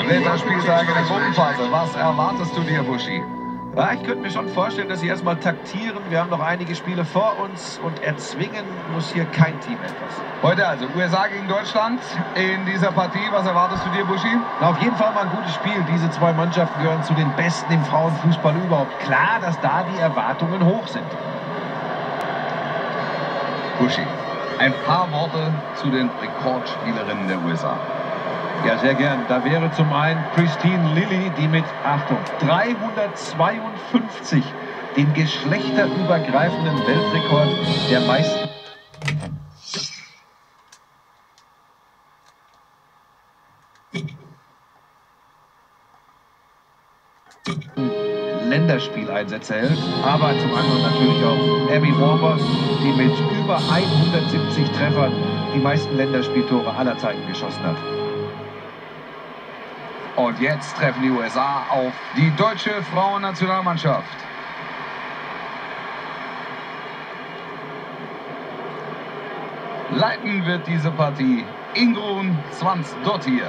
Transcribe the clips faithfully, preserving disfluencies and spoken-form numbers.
Dritter Spieltag in der Gruppenphase. Was erwartest du dir, Buschi? Ja, ich könnte mir schon vorstellen, dass sie erstmal taktieren. Wir haben noch einige Spiele vor uns und erzwingen muss hier kein Team etwas. Heute also U S A gegen Deutschland in dieser Partie. Was erwartest du dir, Buschi? Na, auf jeden Fall mal ein gutes Spiel. Diese zwei Mannschaften gehören zu den besten im Frauenfußball überhaupt. Klar, dass da die Erwartungen hoch sind. Buschi, ein paar Worte zu den Rekordspielerinnen der U S A. Ja, sehr gern. Da wäre zum einen Christine Lilly, die mit, Achtung, dreihundertzweiundfünfzig den geschlechterübergreifenden Weltrekord der meisten Länderspieleinsätze hält. Aber zum anderen natürlich auch Abby Warmer, die mit über hundertsiebzig Treffern die meisten Länderspieltore aller Zeiten geschossen hat. Und jetzt treffen die U S A auf die deutsche Frauennationalmannschaft. Leiten wird diese Partie Ingrun Zwansdottir.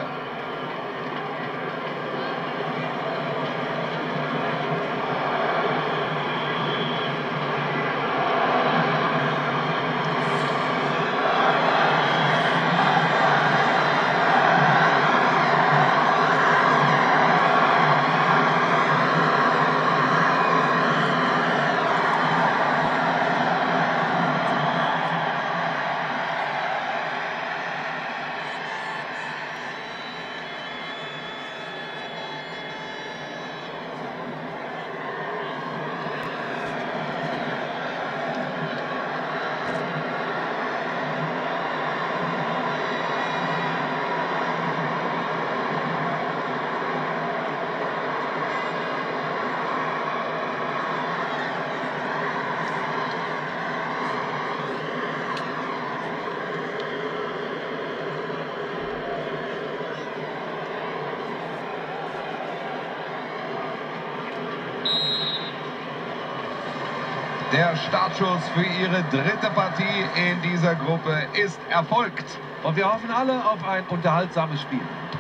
Der Startschuss für ihre dritte Partie in dieser Gruppe ist erfolgt. Und wir hoffen alle auf ein unterhaltsames Spiel.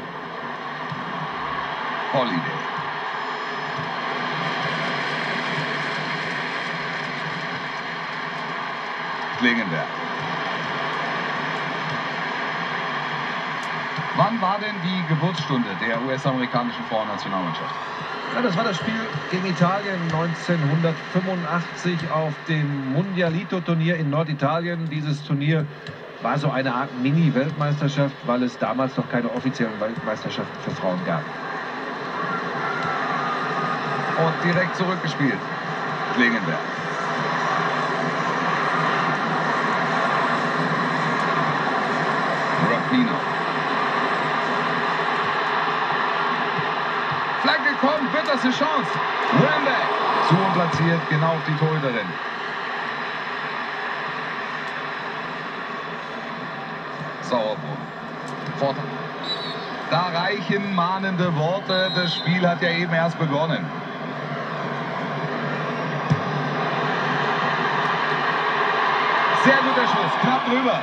Holiday. Klingenberg. Wann war denn die Geburtsstunde der U S-amerikanischen Frauennationalmannschaft? Ja, das war das Spiel gegen Italien neunzehnhundertfünfundachtzig auf dem Mundialito-Turnier in Norditalien. Dieses Turnier war so eine Art Mini-Weltmeisterschaft, weil es damals noch keine offiziellen Weltmeisterschaften für Frauen gab. Und direkt zurückgespielt. Klingenberg. Rapino. Flanke kommt, wird das eine Chance. Wembeck. Zu platziert, genau auf die Torhüterin. Sauerbrunn. Vorteil. Da reichen mahnende Worte. Das Spiel hat ja eben erst begonnen. Sehr guter Schuss, knapp drüber.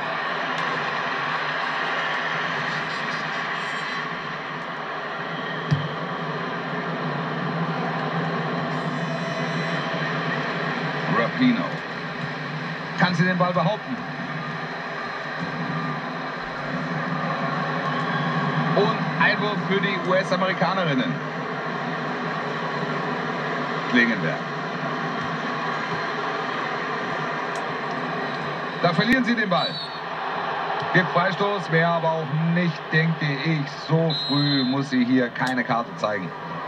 Rapino. Kann sie den Ball behaupten? Und Einwurf für die U S-Amerikanerinnen. Klingenberg. Da verlieren sie den Ball. Gibt Freistoß, wäre aber auch nicht, denke ich, so früh muss sie hier keine Karte zeigen.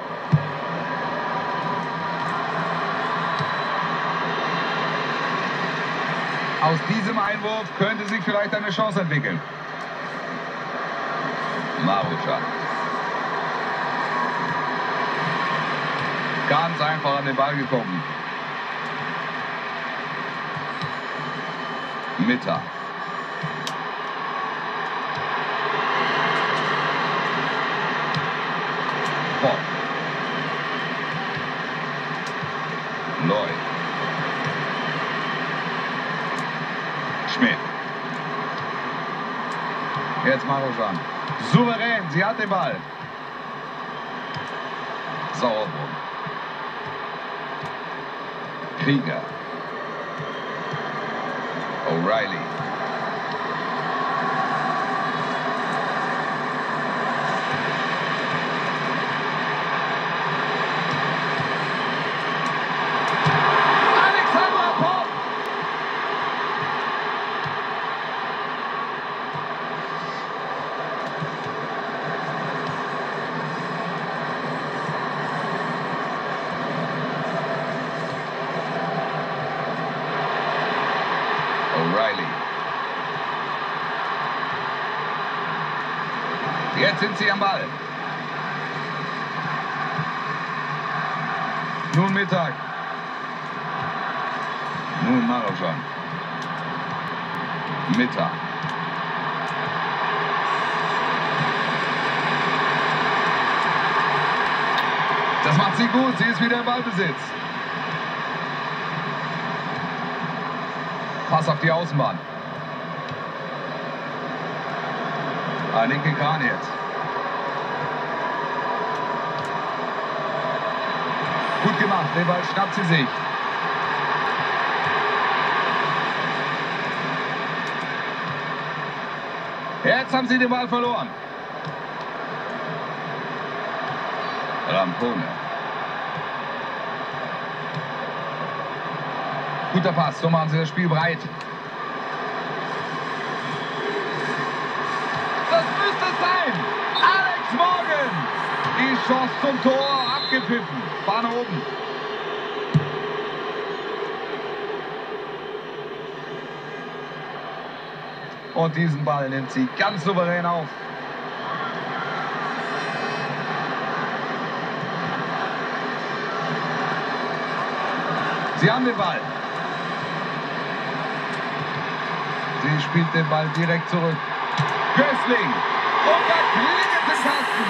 Aus diesem Einwurf könnte sich vielleicht eine Chance entwickeln. Marucha. Ganz einfach an den Ball gekommen. Mittag. Bob. Lloyd. Schmidt. Jetzt Maruchan. Souverän, sie hat den Ball. Sauerbrunn. Krieger. O'Reilly. O'Reilly. Jetzt sind sie am Ball. Nun Mittag. Nun Marojan. Mittag. Das macht sie gut. Sie ist wieder im Ballbesitz. Pass auf die Außenbahn. Ah, linke Kahn jetzt. Gut gemacht, den Ball schnappt sie sich. Jetzt haben sie den Ball verloren. Rampone. Guter Pass, so machen sie das Spiel breit. Das müsste es sein. Alex Morgan. Die Chance zum Tor abgepfiffen. Fahne oben. Und diesen Ball nimmt sie ganz souverän auf. Sie haben den Ball. Sie spielt den Ball direkt zurück. Gößling. Und da klingelt der Kasten.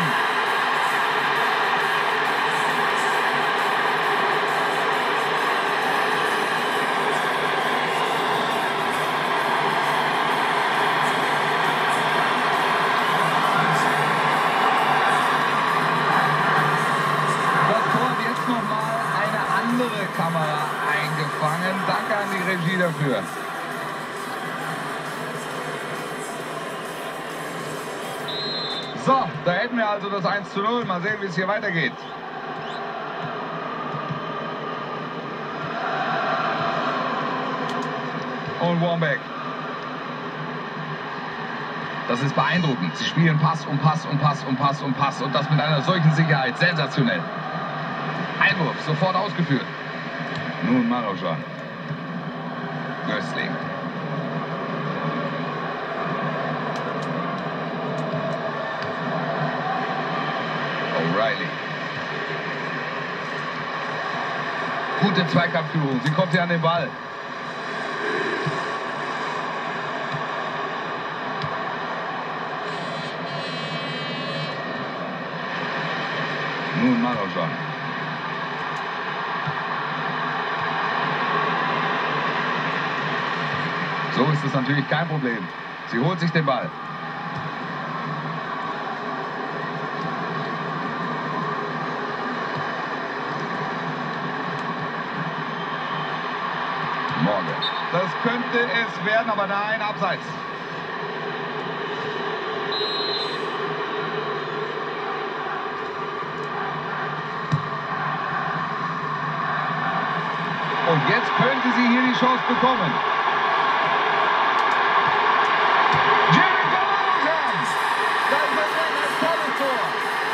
Das Tor hat jetzt nochmal eine andere Kamera eingefangen. Danke an die Regie dafür. So, da hätten wir also das eins zu null. Mal sehen, wie es hier weitergeht. Und Warmbeck. Das ist beeindruckend. Sie spielen Pass um Pass um Pass um Pass um Pass. Und das mit einer solchen Sicherheit. Sensationell. Einwurf, sofort ausgeführt. Nun Marojan. Gößling. O'Reilly. Gute Zweikampfführung. Sie kommt hier an den Ball. Nun Marojan. So ist es natürlich kein Problem. Sie holt sich den Ball. Morgan. Das könnte es werden, aber nein, abseits. Und jetzt könnte sie hier die Chance bekommen. Jericho Morgan! Das ist ein tolles Tor.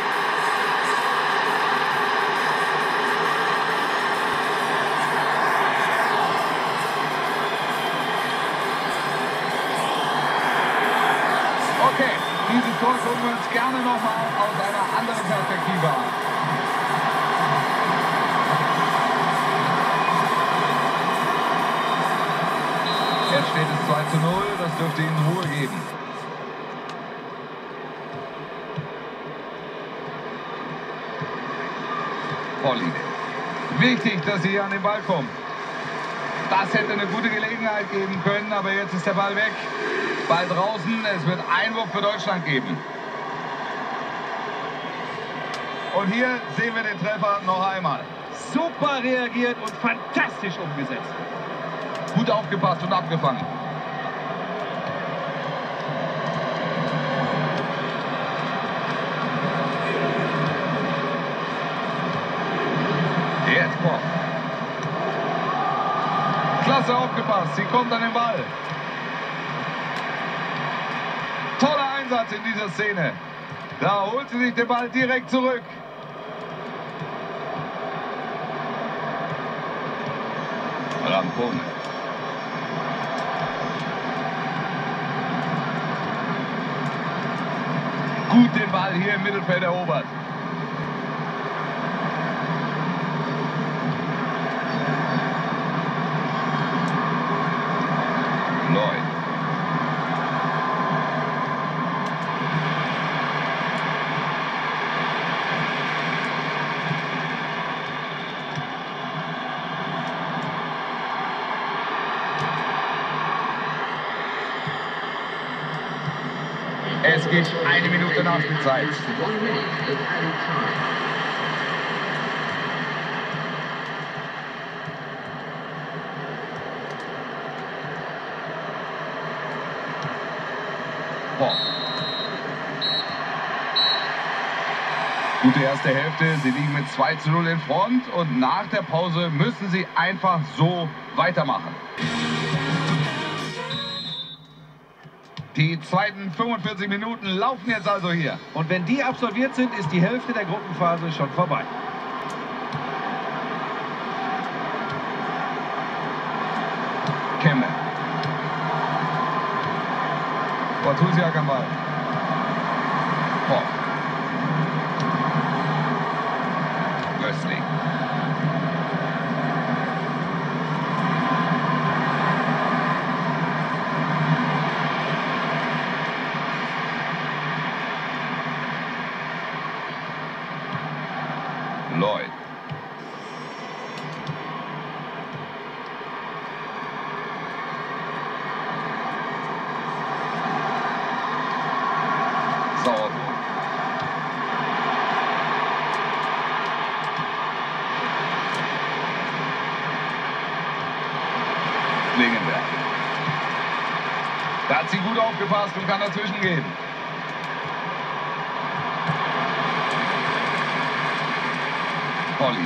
Okay, dieses Tor gucken wir uns gerne nochmal aus einer anderen Perspektive an. Jetzt steht es zwei zu null, das dürfte ihnen Ruhe geben. Holiday. Wichtig, dass sie hier an den Ball kommen. Das hätte eine gute Gelegenheit geben können, aber jetzt ist der Ball weg. Ball draußen, es wird Einwurf für Deutschland geben. Und hier sehen wir den Treffer noch einmal. Super reagiert und fantastisch umgesetzt. Gut aufgepasst und abgefangen. Jetzt Bock. Klasse aufgepasst. Sie kommt an den Ball. Toller Einsatz in dieser Szene. Da holt sie sich den Ball direkt zurück. Rampone. Gut den Ball hier im Mittelfeld erobert. Lloyd. Es gibt eine Minute Nachspielzeit. Boah. Gute erste Hälfte. Sie liegen mit zwei zu null in Front und nach der Pause müssen sie einfach so weitermachen. Die zweiten fünfundvierzig Minuten laufen jetzt also hier. Und wenn die absolviert sind, ist die Hälfte der Gruppenphase schon vorbei. Kemme. Bortusiak am Ball. Boah. Gößling. Lloyd. Sauerbrot. Lingenberg. Da hat sie gut aufgepasst und kann dazwischen gehen. Holiday.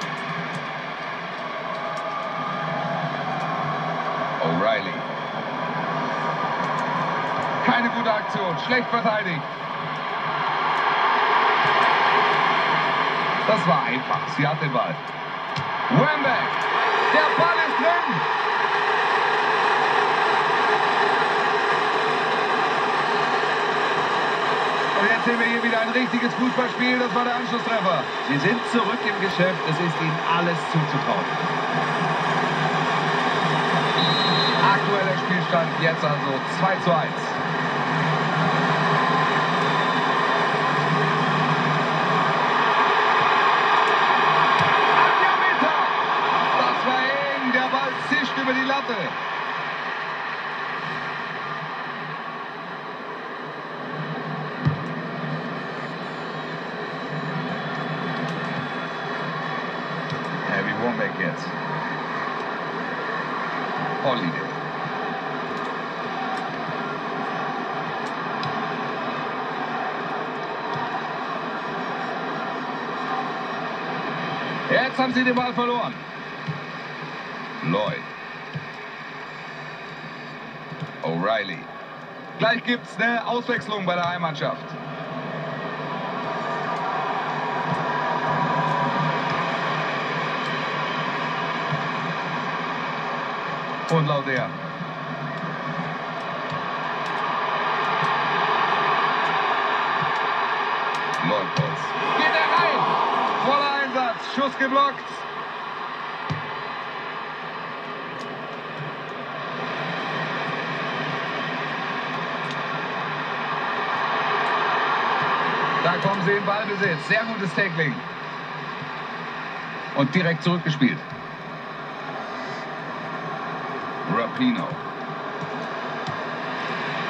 O'Reilly. Keine gute Aktion, schlecht verteidigt. Das war einfach, sie hat den Ball. Wembeck, der Ball ist drin. Und jetzt sehen wir hier wieder ein richtiges Fußballspiel, das war der Anschlusstreffer. Sie sind zurück im Geschäft, es ist ihnen alles zuzutrauen. Aktueller Spielstand jetzt also zwei zu eins. Das war eng, der Ball zischt über die Latte. Wembeck jetzt. Holiday. Jetzt haben sie den Ball verloren. Lloyd. O'Reilly. Gleich gibt es eine Auswechslung bei der Heimmannschaft. Und Lauder. Leutholz. Geht er rein! Voller Einsatz. Schuss geblockt. Da kommen sie in Ballbesitz. Sehr gutes Tackling. Und direkt zurückgespielt. Rapinoe.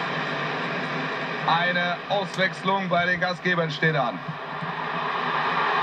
Eine Auswechslung bei den Gastgebern steht an.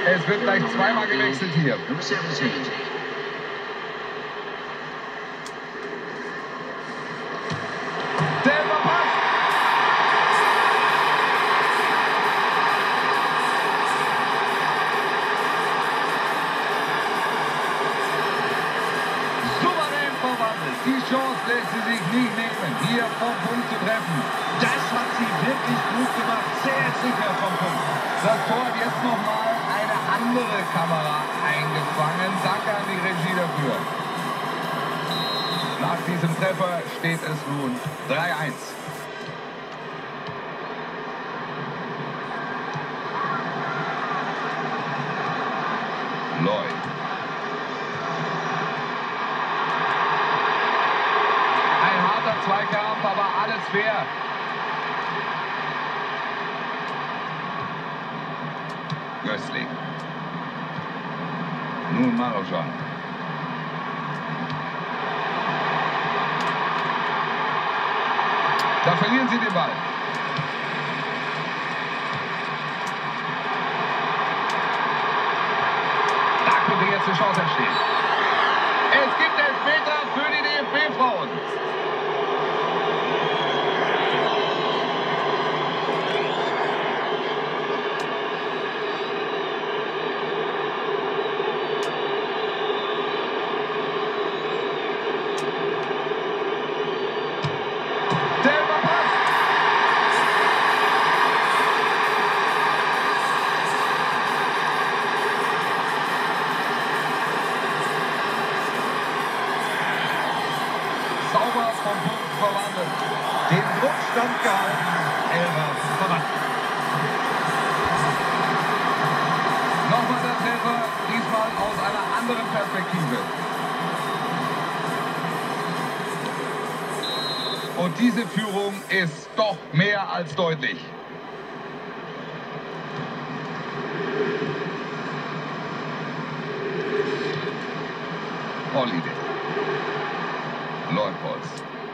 Es wird gleich zweimal gewechselt hier. Selber Pass. Souverän verwandelt. Die Chance lässt sie sich nicht nehmen, hier vom Punkt zu treffen. Das hat sie wirklich gut gemacht. Sehr sicher vom Punkt. Das Tor hat jetzt nochmal eine andere Kamera eingefangen. Danke an die Regie dafür. Nach diesem Treffer steht es nun drei eins. Lloyd. Ein harter Zweikampf, aber alles fair. Gößling. Nun Marojan. Da verlieren sie den Ball. Da könnte jetzt eine Chance entstehen. Es gibt Elfmeter für die D F B-Frauen. Sauber vom Punkt verwandelt. Den Druck standgehalten. Elfer verwandelt. Nochmal der Treffer, diesmal aus einer anderen Perspektive. Und diese Führung ist doch mehr als deutlich. Holiday. Leupolz.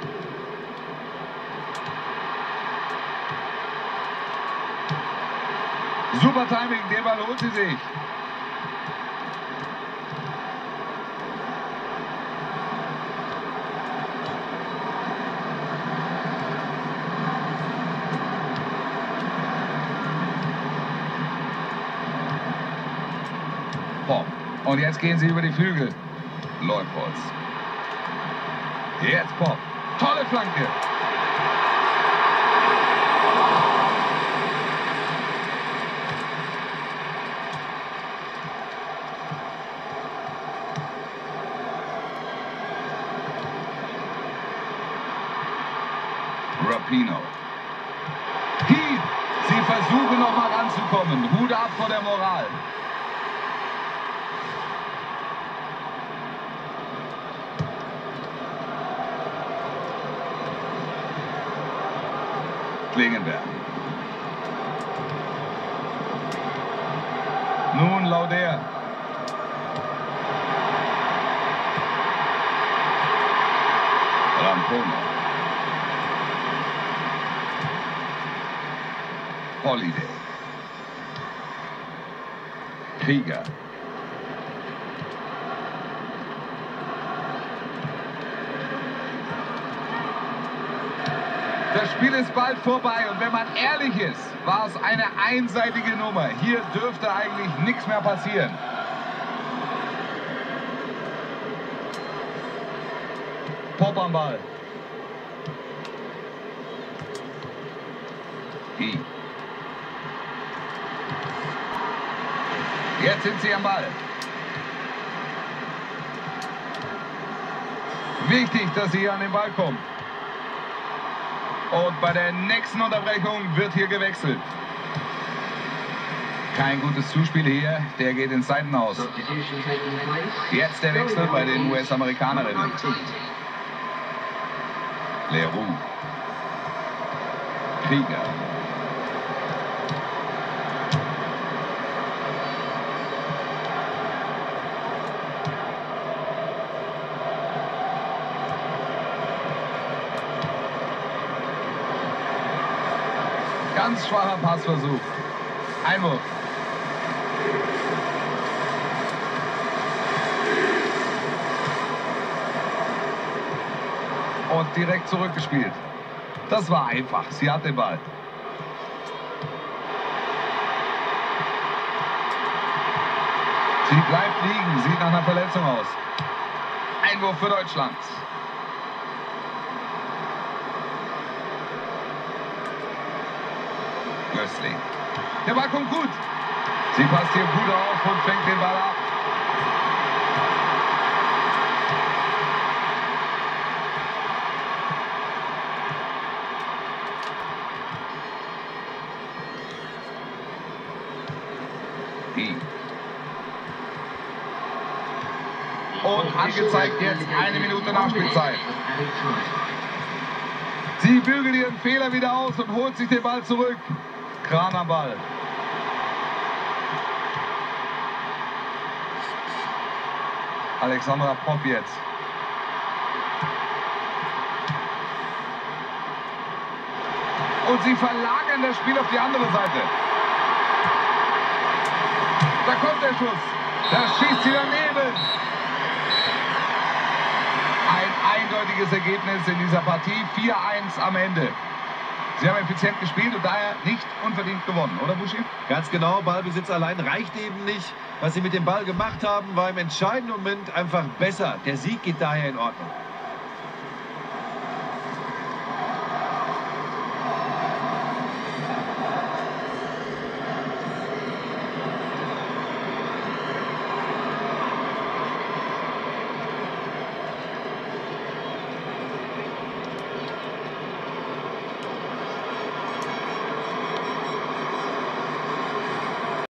Super Timing, der Ball holt sie sich. Pop. Und jetzt gehen sie über die Flügel. Leupolz. Jetzt Pop. Tolle Flanke. Rapinoe. Heath. Sie versuchen noch mal ranzukommen. Hut ab vor der Moral. Klingenberg. Nun Lauder. Rampone. Holiday. Krieger. Das Spiel ist bald vorbei und wenn man ehrlich ist, war es eine einseitige Nummer. Hier dürfte eigentlich nichts mehr passieren. Pop am Ball. Die. Jetzt sind sie am Ball. Wichtig, dass sie hier an den Ball kommen. Und bei der nächsten Unterbrechung wird hier gewechselt. Kein gutes Zuspiel hier, der geht ins Seitenhaus. Jetzt der Wechsel bei den U S-Amerikanerinnen. Leroux. Krieger. Ganz schwacher Passversuch. Einwurf. Und direkt zurückgespielt. Das war einfach. Sie hat den Ball. Sie bleibt liegen. Sieht nach einer Verletzung aus. Einwurf für Deutschland. Gößling. Der Ball kommt gut. Sie passt hier gut auf und fängt den Ball ab. Die. Und angezeigt jetzt eine Minute Nachspielzeit. Sie bügelt ihren Fehler wieder aus und holt sich den Ball zurück. Kran am Ball. Alexandra Popp jetzt. Und sie verlagern das Spiel auf die andere Seite. Da kommt der Schuss. Da schießt sie daneben. Ein eindeutiges Ergebnis in dieser Partie. vier eins am Ende. Sie haben effizient gespielt und daher nicht unverdient gewonnen, oder Buschi? Ganz genau, Ballbesitz allein reicht eben nicht. Was sie mit dem Ball gemacht haben, war im entscheidenden Moment einfach besser. Der Sieg geht daher in Ordnung.